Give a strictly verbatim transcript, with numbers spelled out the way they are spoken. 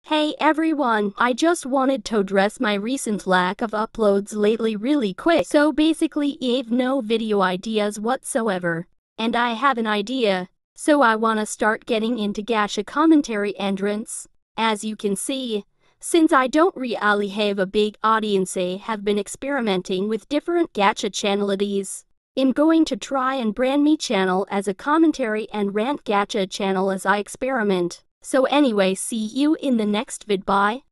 Hey everyone, I just wanted to address my recent lack of uploads lately really quick. So basically I've no video ideas whatsoever. And I have an idea. So I wanna start getting into gacha commentary entrance. As you can see, since I don't really have a big audience, I have been experimenting with different gacha channelities. I'm going to try and brand me channel as a commentary and rant gacha channel as I experiment. So anyway, see you in the next vid. Bye.